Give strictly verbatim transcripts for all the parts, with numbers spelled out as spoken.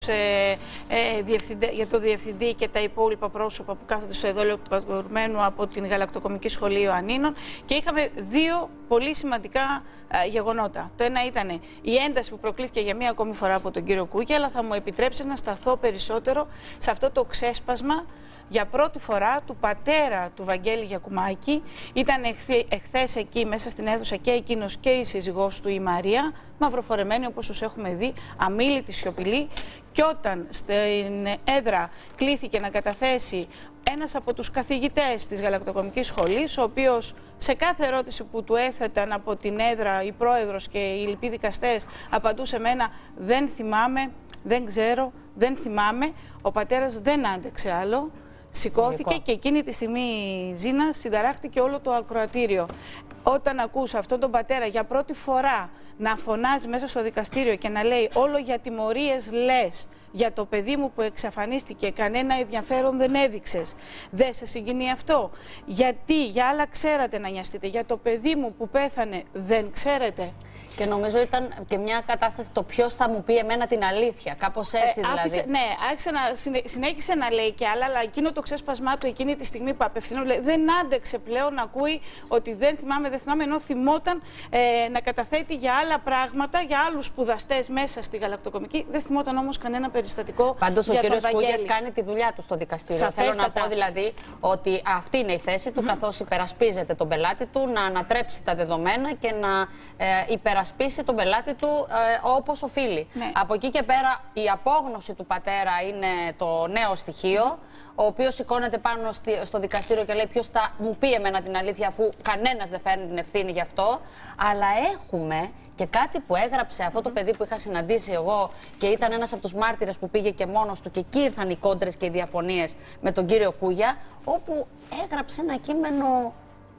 ε, ε, διευθυντέ, για το διευθυντή και τα υπόλοιπα πρόσωπα που κάθονται στο εδόλιο του κατηγορουμένου από την Γαλακτοκομική Σχολή Ιωαννίνων και είχαμε δύο πολύ σημαντικά ε, γεγονότα. Το ένα ήταν η ένταση που προκλήθηκε για μία ακόμη φορά από τον κύριο Κούγια, αλλά θα μου επιτρέψεις να σταθώ περισσότερο σε αυτό το ξέσπασμα για πρώτη φορά του πατέρα του Βαγγέλη Γιακουμάκη. Ήταν εχθές εκεί μέσα στην αίθουσα και εκείνος και η σύζυγός του η Μαρία, μαυροφορεμένη όπως τους έχουμε δει, αμίλητη, σιωπηλή, και όταν στην έδρα κλήθηκε να καταθέσει ένας από τους καθηγητές της Γαλακτοκομικής Σχολής, ο οποίος σε κάθε ερώτηση που του έθεταν από την έδρα η πρόεδρος και οι λοιποί δικαστές απαντούσε με ένα «δεν θυμάμαι, δεν ξέρω, δεν θυμάμαι», ο πατέρας δεν άντεξε άλλο. Σηκώθηκε και εκείνη τη στιγμή, Ζήνα, συνταράχτηκε όλο το ακροατήριο. Όταν ακούς αυτόν τον πατέρα για πρώτη φορά να φωνάζει μέσα στο δικαστήριο και να λέει «όλο για τιμωρίες λες, για το παιδί μου που εξαφανίστηκε, κανένα ενδιαφέρον δεν έδειξες, δεν σε συγκινεί αυτό? Γιατί για άλλα ξέρατε να νοιαστείτε, για το παιδί μου που πέθανε δεν ξέρετε?» Και νομίζω ήταν και μια κατάσταση το ποιος θα μου πει εμένα την αλήθεια. Κάπως έτσι ε, δηλαδή. Άφησε, ναι, άρχισε να, συνέχισε να λέει και άλλα, αλλά εκείνο το ξέσπασμά του εκείνη τη στιγμή που απευθυνόταν, δεν άντεξε πλέον να ακούει ότι δεν θυμάμαι, δεν θυμάμαι, ενώ θυμόταν ε, να καταθέτει για άλλα πράγματα, για άλλους σπουδαστές μέσα στη Γαλακτοκομική. Δεν θυμόταν όμως κανένα περιστατικό. Πάντως για ο κύριος τον Κούγιας κάνει τη δουλειά του στο δικαστήριο. Σαφέστατα. Θέλω να πω δηλαδή ότι αυτή είναι η θέση του, mm-hmm. καθώς υπερασπίζεται τον πελάτη του, να ανατρέψει τα δεδομένα και να ε, υπερασπίσει Πείσει τον πελάτη του ε, όπως οφείλει. Ναι. Από εκεί και πέρα η απόγνωση του πατέρα είναι το νέο στοιχείο, mm-hmm. ο οποίος σηκώνεται πάνω στη, στο δικαστήριο και λέει ποιος θα μου πει εμένα την αλήθεια, αφού κανένας δεν φέρνει την ευθύνη γι' αυτό. Αλλά έχουμε και κάτι που έγραψε αυτό το παιδί που είχα συναντήσει εγώ και ήταν ένας από τους μάρτυρες που πήγε και μόνος του, και εκεί ήρθαν οι κόντρες και οι διαφωνίες με τον κύριο Κούγια, όπου έγραψε ένα κείμενο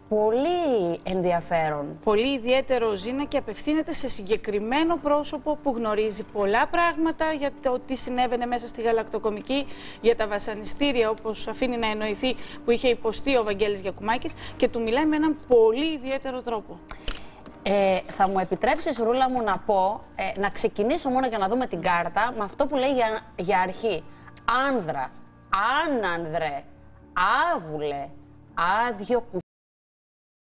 πολύ ενδιαφέρον. Πολύ ιδιαίτερο, Ζήνα, και απευθύνεται σε συγκεκριμένο πρόσωπο που γνωρίζει πολλά πράγματα για το τι συνέβαινε μέσα στη Γαλακτοκομική, για τα βασανιστήρια, όπως αφήνει να εννοηθεί, που είχε υποστεί ο Βαγγέλης Γιακουμάκης, και του μιλάει με έναν πολύ ιδιαίτερο τρόπο. Ε, θα μου επιτρέψεις, Ρούλα μου, να πω, ε, να ξεκινήσω μόνο για να δούμε την κάρτα με αυτό που λέει για, για αρχή. Άνδρα, άνανδρε, άβουλε, άδειο